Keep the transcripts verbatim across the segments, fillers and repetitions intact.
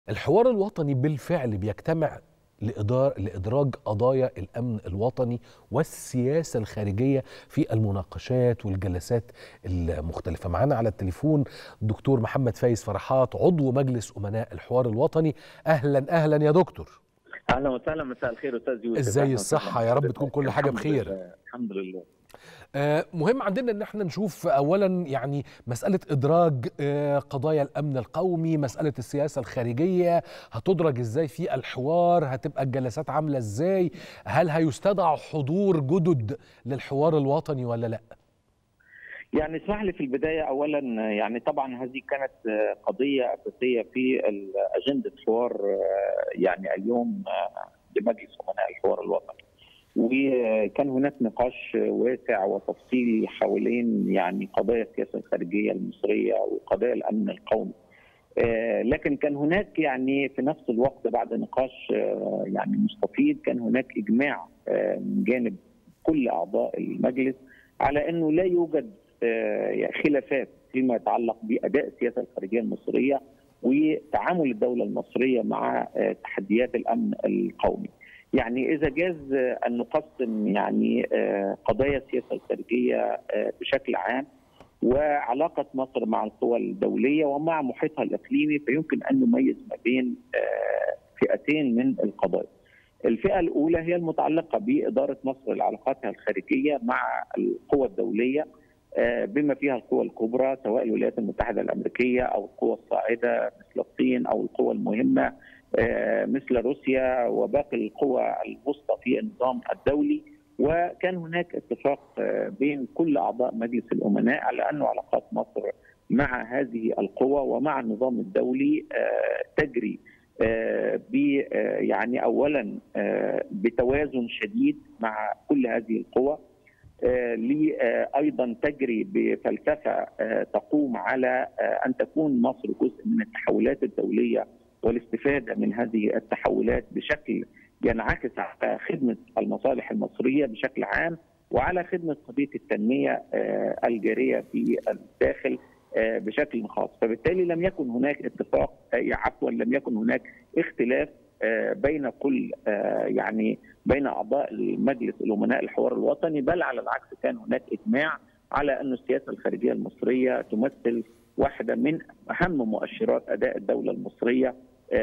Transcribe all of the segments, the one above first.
الحوار الوطني بالفعل بيجتمع لإدار لإدراج قضايا الأمن الوطني والسياسة الخارجية في المناقشات والجلسات المختلفة. معانا على التليفون دكتور محمد فايز فرحات، عضو مجلس أمناء الحوار الوطني. أهلا أهلا يا دكتور. اهلا وسهلا، مساء الخير استاذ يوسف. ازاي الصحة؟ يا رب تكون كل حاجة الحمد بخير. لله الحمد لله. آه مهم عندنا ان احنا نشوف اولا يعني مسألة ادراج آه قضايا الامن القومي، مسألة السياسة الخارجية هتدرج ازاي في الحوار، هتبقى الجلسات عاملة ازاي، هل هيستدعى حضور جدد للحوار الوطني ولا لا؟ يعني اسمح لي في البدايه اولا، يعني طبعا هذه كانت قضيه اساسيه في اجنده حوار يعني اليوم لمجلس امناء الحوار الوطني، وكان هناك نقاش واسع وتفصيلي حوالين يعني قضايا السياسه الخارجيه المصريه وقضايا الامن القومي. لكن كان هناك يعني في نفس الوقت بعد نقاش يعني مستفيض كان هناك اجماع من جانب كل اعضاء المجلس على انه لا يوجد خلافات فيما يتعلق باداء السياسه الخارجيه المصريه وتعامل الدوله المصريه مع تحديات الامن القومي. يعني اذا جاز ان نقسم يعني قضايا السياسه الخارجيه بشكل عام وعلاقه مصر مع القوى الدوليه ومع محيطها الاقليمي، فيمكن ان نميز ما بين فئتين من القضايا. الفئه الاولى هي المتعلقه باداره مصر لعلاقاتها الخارجيه مع القوى الدوليه بما فيها القوى الكبرى سواء الولايات المتحده الامريكيه او القوى الصاعده مثل الصين او القوى المهمه مثل روسيا وباقي القوى الوسطى في النظام الدولي. وكان هناك اتفاق بين كل اعضاء مجلس الامناء على ان علاقات مصر مع هذه القوى ومع النظام الدولي تجري ب يعني اولا بتوازن شديد مع كل هذه القوى، ايضا تجري بفلسفه تقوم على ان تكون مصر جزء من التحولات الدوليه والاستفاده من هذه التحولات بشكل ينعكس على خدمه المصالح المصريه بشكل عام وعلى خدمه قضيه التنميه الجاريه في الداخل بشكل خاص. فبالتالي لم يكن هناك اتفاق، عفوا لم يكن هناك اختلاف بين كل يعني بين اعضاء المجلس الامناء الحوار الوطني، بل على العكس كان هناك اجماع على ان السياسه الخارجيه المصريه تمثل واحده من اهم مؤشرات اداء الدوله المصريه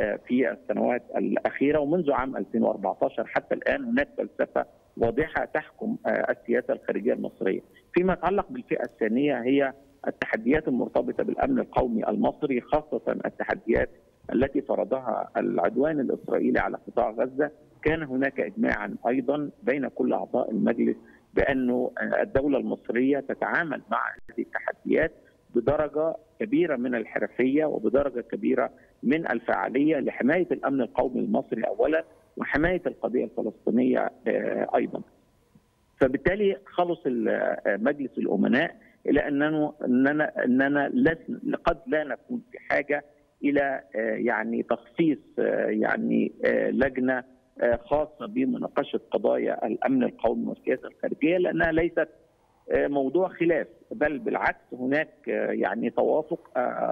في السنوات الاخيره، ومنذ عام ألفين وأربعة عشر حتى الان هناك فلسفه واضحه تحكم السياسه الخارجيه المصريه. فيما يتعلق بالفئه الثانيه هي التحديات المرتبطه بالامن القومي المصري، خاصه التحديات التي فرضها العدوان الاسرائيلي على قطاع غزه. كان هناك اجماعا ايضا بين كل اعضاء المجلس بانه الدوله المصريه تتعامل مع هذه التحديات بدرجه كبيره من الحرفيه وبدرجه كبيره من الفعاليه لحمايه الامن القومي المصري اولا وحمايه القضيه الفلسطينيه ايضا. فبالتالي خلص مجلس الامناء الى اننا اننا اننا قد لا نكون في حاجه الى يعني تخصيص يعني لجنه خاصه بمناقشه قضايا الامن القومي والسياسه الخارجيه، لانها ليست موضوع خلاف، بل بالعكس هناك يعني توافق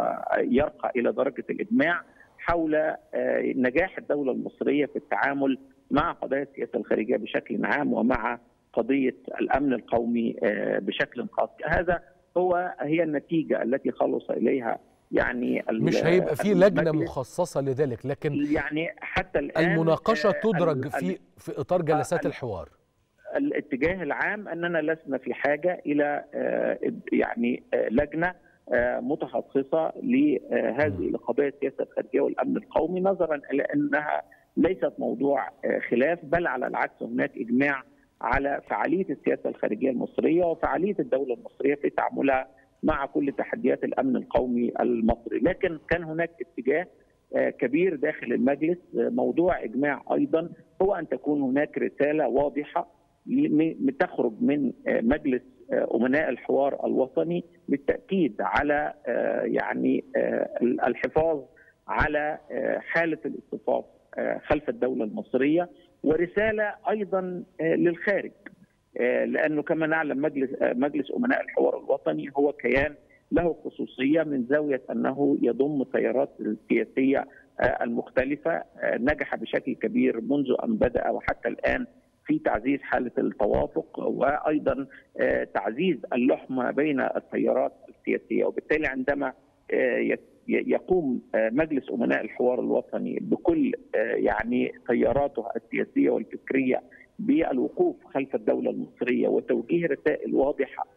يرقى الى درجه الاجماع حول نجاح الدوله المصريه في التعامل مع قضايا السياسه الخارجيه بشكل عام ومع قضيه الامن القومي بشكل خاص. هذا هو هي النتيجه التي خلص اليها يعني مش هيبقى في لجنه مخصصه لذلك، لكن يعني حتى الان المناقشه تدرج في في اطار جلسات الحوار. الاتجاه العام اننا لسنا في حاجه الى يعني لجنه متخصصه لهذه القضايا السياسه الخارجيه والامن القومي، نظرا الى انها ليست موضوع خلاف، بل على العكس هناك اجماع على فعاليه السياسه الخارجيه المصريه وفعاليه الدوله المصريه في تعاملها مع كل تحديات الامن القومي المصري. لكن كان هناك اتجاه كبير داخل المجلس، موضوع اجماع ايضا هو ان تكون هناك رساله واضحه تخرج من مجلس امناء الحوار الوطني بالتاكيد على يعني الحفاظ على حاله الاصطفاف خلف الدوله المصريه، ورساله ايضا للخارج، لانه كما نعلم مجلس مجلس امناء الحوار الوطني هو كيان له خصوصيه من زاويه انه يضم التيارات السياسيه المختلفة نجح بشكل كبير منذ أن بدأ وحتى الآن في تعزيز حالة التوافق وأيضا تعزيز اللحمة بين التيارات السياسية. وبالتالي عندما يقوم مجلس أمناء الحوار الوطني بكل يعني تياراته السياسية والفكرية بالوقوف خلف الدولة المصرية وتوجيه رسائل واضحة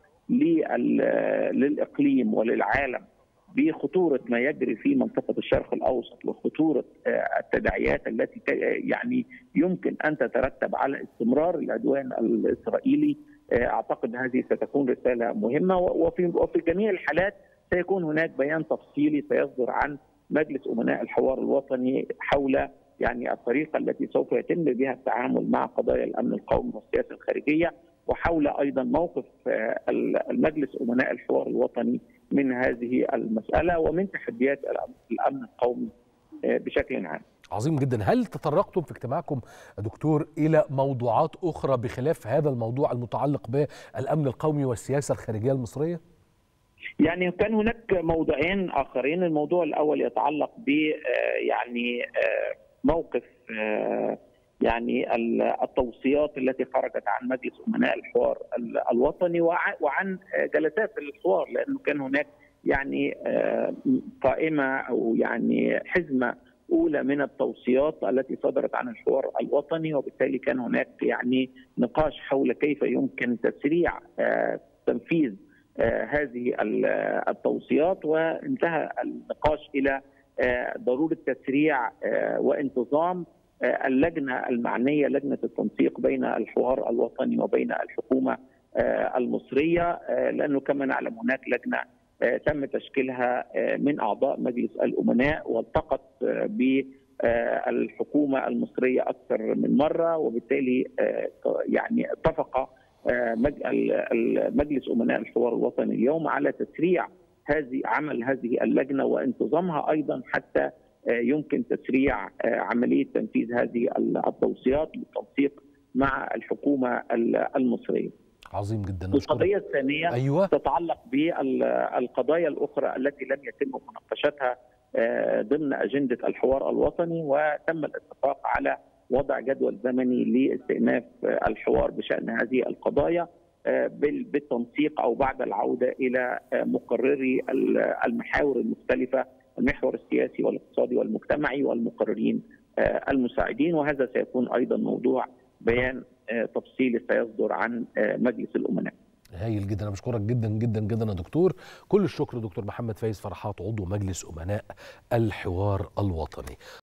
للإقليم وللعالم بخطورة ما يجري في منطقة الشرق الأوسط وخطورة التداعيات التي يعني يمكن أن تترتب على استمرار العدوان الإسرائيلي، أعتقد هذه ستكون رسالة مهمة. وفي وفي جميع الحالات سيكون هناك بيان تفصيلي سيصدر عن مجلس أمناء الحوار الوطني حول يعني الطريقة التي سوف يتم بها التعامل مع قضايا الأمن القومي والسياسة الخارجية، وحول أيضا موقف المجلس أمناء الحوار الوطني من هذه المسألة ومن تحديات الأمن القومي بشكل عام. عظيم جدا. هل تطرقتم في اجتماعكم دكتور إلى موضوعات أخرى بخلاف هذا الموضوع المتعلق بالأمن القومي والسياسة الخارجية المصرية؟ يعني كان هناك موضوعين آخرين. الموضوع الأول يتعلق ب يعني موقف يعني التوصيات التي خرجت عن مجلس أمناء الحوار الوطني وعن جلسات الحوار، لأنه كان هناك يعني قائمة أو يعني حزمة أولى من التوصيات التي صدرت عن الحوار الوطني، وبالتالي كان هناك يعني نقاش حول كيف يمكن تسريع تنفيذ هذه التوصيات، وانتهى النقاش إلى ضرورة تسريع وانتظام اللجنة المعنية، لجنة التنسيق بين الحوار الوطني وبين الحكومة المصرية، لأنه كما نعلم هناك لجنة تم تشكيلها من أعضاء مجلس الأمناء والتقت بالحكومة المصرية أكثر من مرة، وبالتالي يعني اتفق مجلس أمناء الحوار الوطني اليوم على تسريع هذه عمل هذه اللجنة وانتظامها أيضا حتى يمكن تسريع عملية تنفيذ هذه التوصيات بالتنسيق مع الحكومة المصرية. عظيم جدا. القضية الثانية أيوة. تتعلق بالقضايا الأخرى التي لم يتم مناقشتها ضمن أجندة الحوار الوطني، وتم الاتفاق على وضع جدول زمني لاستئناف الحوار بشأن هذه القضايا بالتنسيق أو بعد العودة إلى مقرري المحاور المختلفة، المحور السياسي والاقتصادي والمجتمعي والمقررين المساعدين. وهذا سيكون أيضا موضوع بيان تفصيلي سيصدر عن مجلس الأمناء. هايل جدا. أنا بشكرك جدا جدا جدا يا دكتور. كل الشكر دكتور محمد فايز فرحات عضو مجلس أمناء الحوار الوطني.